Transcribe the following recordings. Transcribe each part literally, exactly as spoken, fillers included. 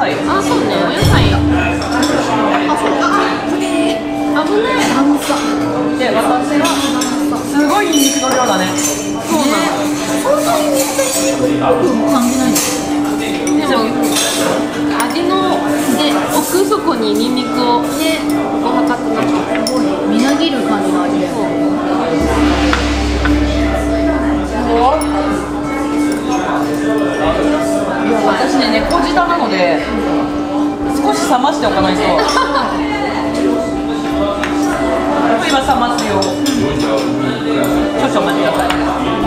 菜。 あ、そうね、お野菜。あ、そうか。危ねえ。段差。 で、私はすごいニンニクの量だね。 そうなの。そんなにめっちゃニンニクっぽく感じないんですよね。でも味ので奥底にニンニクをね、ごまかってなんかすごいみなぎる感じの味で。 いや、私ね、猫舌なので少し冷ましておかないと。今冷ますよ。少々お待ちください。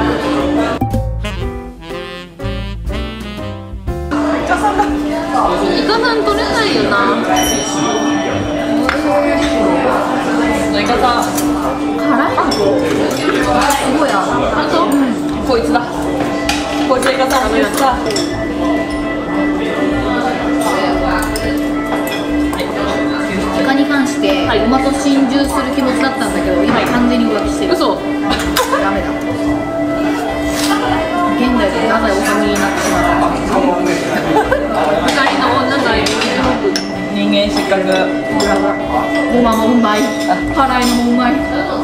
イカさんだ。 イカさん取れないよな。 イカさん辛いのすごいある。あと、うん、 こいつだ。こいつイカさんのやつだ。 イカに関して、はい、馬と心中する気持ちだったんだけど、今完全に浮気してる。嘘。ダメだ。現代で太宰治になってしまった。二人の女がいる人間失格。 ごまもうまい。辛いのもうまい。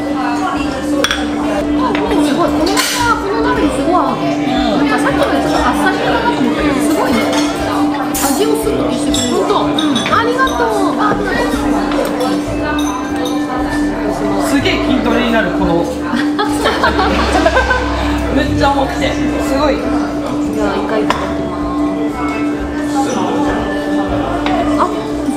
すごい。このさ、この鍋にすごい合うね。なんかさっきまでちょっとあっさりかなと思ったけど、すごいね。味をスッと消してくれる。本当。うん。ありがとう。ありがとう。 すげえ筋トレになるこの。めっちゃ重くてすごい。 じゃあ一回いただきます。あ、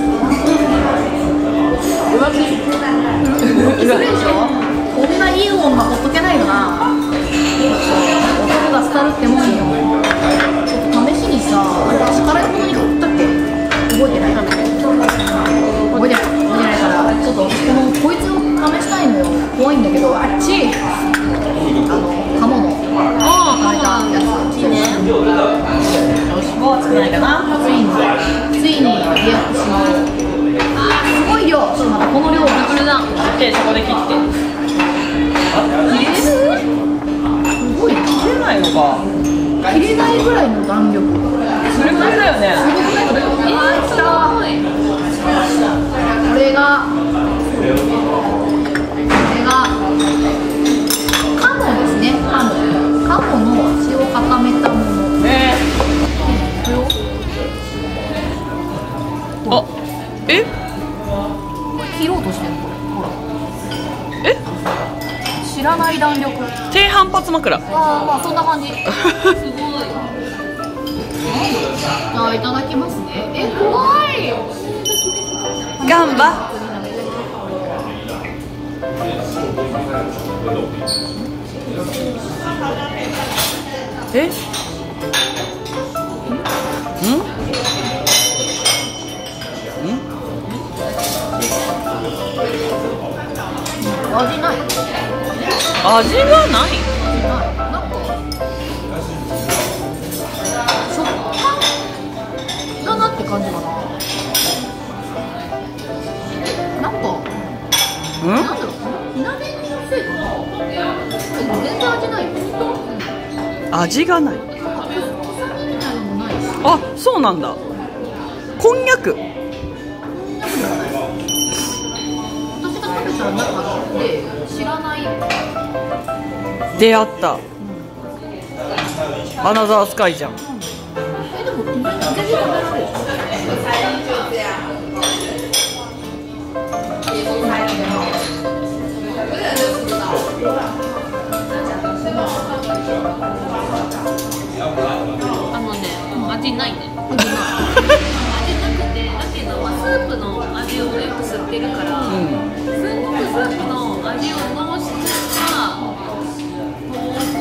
浮気。浮気するでしょ。こんないい女ほっとけないよな。男が廃るってもんよ。ちょっと試しにさ、私辛いものに食ったっけ？覚えてない？覚えてない。覚えてないからちょっとこのこいつを試したいのよ。怖いんだけど、あっち。あの鴨の食べたやつ。いいね。 よし、もう作らないかな。 ついについにリアクション。あー、すごい量。ちょっと待って、この量がこれだ。 で、そこで切って。 切れる？すごいな。 切れないのか。 切れないぐらいの弾力。 それくらいだよね。 すごくない？えー、きた。これがこれが鴨ですね。鴨。鴨の血を固めたもの。 ねこれをあ、え？ これ切ろうとしてるのこれ。ほら。 え？ 知らない弾力。 低反発枕。 ああ、まあそんな感じ。すごい。じゃあいただきますね。え、怖い。 ガンバ。え？ん？ん？ 味ない。 味がない。 なんか食感かなって感じかな。なんか、 うん？ なんだろう、火鍋のせいかな。全然味ないよ。 味がない。 臭みみたいなのもないし。 あ、そうなんだ。こんにゃく。 私が食べた中で知らない。 出会った。うん、アナザースカイじゃん。 え、でも全然食べられる。あのね、味ないね。味なくて、だけど、まあ、スープの味をよく吸ってるから、うん、すんごくスープの味を濃縮した豆腐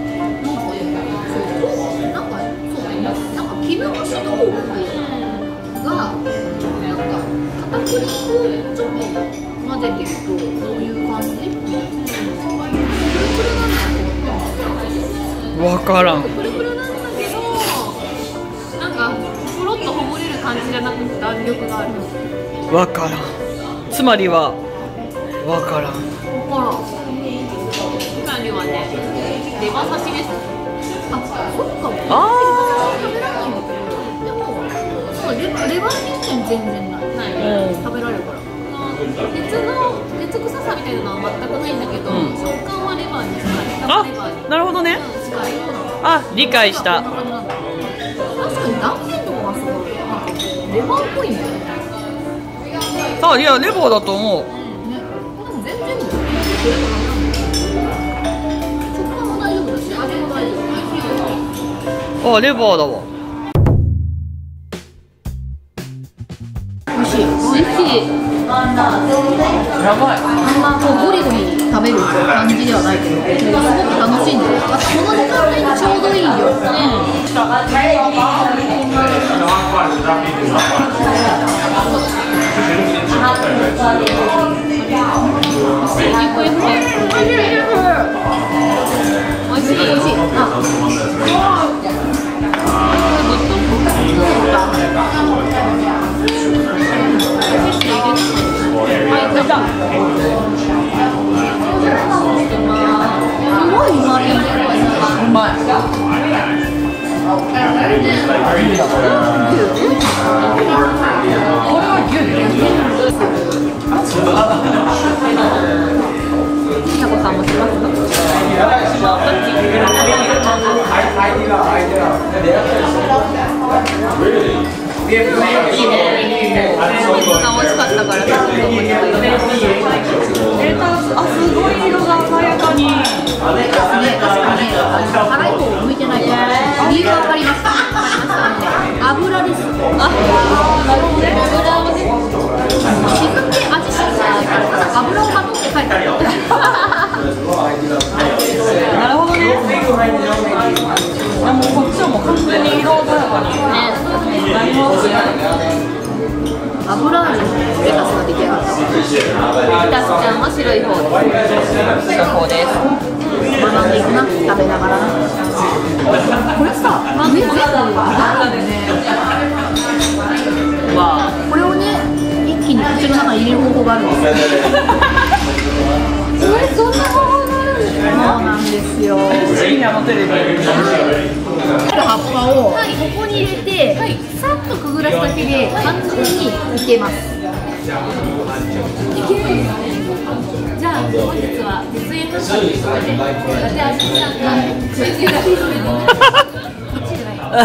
なんか、そうね、なんか絹ごし豆腐がなんか片栗粉をちょっと混ぜてるとどういう感じ？プルプルなんだけど。 わからん。 プルプルなんだけど、なんかポロッとほぐれる感じじゃなくて弾力がある。 わからん。つまりはわからん。 わからん。つまりはね、レバ刺しです。あ、そっか。ああ。食べられないんだけど、でもそうレバ全然ないない。 食べられるから。 鉄の鉄臭さみたいなのは全くないんだけど、 うん食感はレバーに近い。 あレバーになるほどね。 うん近い。 あ理解した。 確かに断面とかがすごいなんかレバーっぽいんだよね。 あいやレバーだと思う。 ね、でも全然いいよ。食感も大丈夫だし、味も大丈夫。 あレバーだわ。 美味しい。 美味しい。 やばい。 あんまこうゴリゴリ食べる感じではないけど、すごく楽しんでる。あとこの時間帯にちょうどいいよ。 美味しい。美味しい。タコさんもしますか？美味しかったから。 あすごい色が鮮やかに。 ね、確かに辛い方向いてないから理由わかりました。油です。あ、なるほどね。油をね、沈んで味しないからただ油をまとって帰ってる。 なるほどね。いやもうこっちはもう完全に色鮮やかになりますね。 油味のレタスが出来上がった。 レタスちゃんは白い方です。 白い方です。 学んでいくな、食べながらな。これさ、上全部あるよね。 わあ。 これをね、一気に口の中に入れる方法があるんですよ。え、そんな方法があるんですか？そうなんですよ。 深夜のテレビ。 葉っぱをここに入れて、はい、さっとくぐらすだけで完全にいけます。いける。 じゃあ本日は実演発表ということで、ラテアシスタントなんで、実演発表でも一時ない。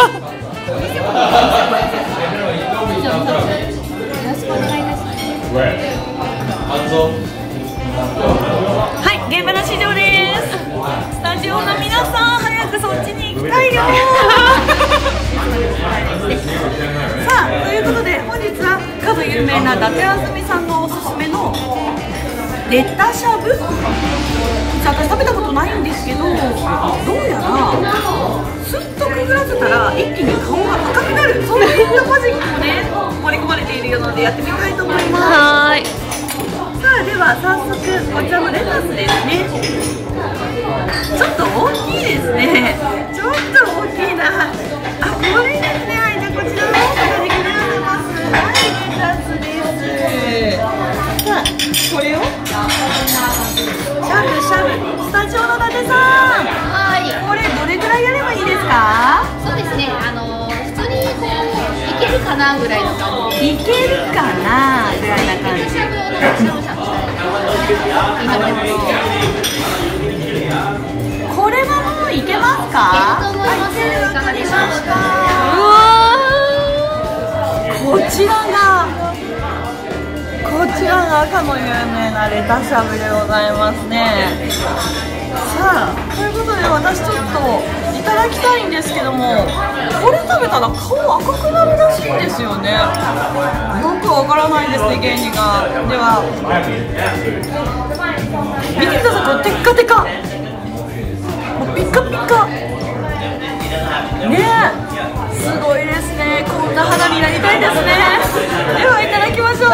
じゃあよろしくお願いいたします。 はい、現場の市場です。スタジオの皆さん、早くそっちに行きたいよ。さあ、ということで本日はかの有名な伊達あずみさんのおすすめのレタしゃぶ。私食べたことないんですけど、どうやらスッとくぐらせたら一気に顔が赤くなる、そういったマジックもね盛り込まれているようなのでやってみたいと思います。 はーい。 さあでは早速こちらのレタスですね。ちょっと大きいですね。ちょっと大きいな。あ、これですね。はい、じゃあこちらをいただきます。はい、レタスです。さあこれをしゃぶしゃぶ。スタジオの伊達さん、 はい。 これどれぐらいやればいいですか？ そうですね。あの普通にこういけるかなぐらいの感じ。 いけるかなぐらいな感じ。 しゃぶしゃぶしゃぶしたらいいと思います。 これはもういけますか？ いけると思います。いかがでしょうか？ うわー、こちらがこちらが赤の有名なレタしゃぶでございますね。さあということで私ちょっといただきたいんですけども、これ食べたら顔赤くなるらしいんですよね。よくわからないですね、原理が。では見てください、これテッカテカ、もうピカピカねえ、すごいですね。こんな肌になりたいですね。ではいただきましょう。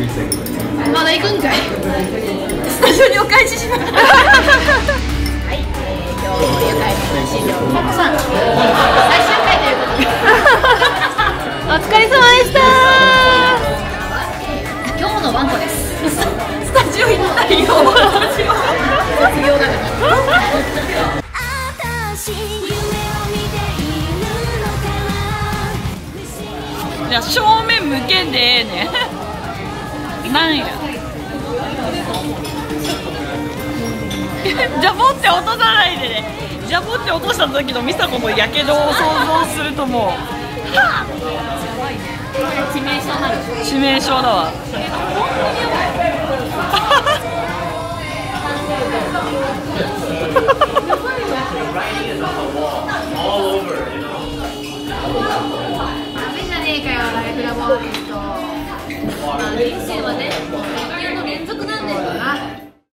まだ行くんかい。 スタジオにお返しします。 はい、えー、今日の愉快な配信料ココさん最終回ということでお疲れ様でした。 今日のワンコです。 スタジオ行ったりよ。卒業だからじゃあ正面向けんでええねなんやジャボって落とさないでね。ジャボって落とした時の美佐子のやけどを想像するともうはぁ致命傷になる。 致命傷だわ。 ダメじゃねえかよ、ライフラボーイと。まあ人生はね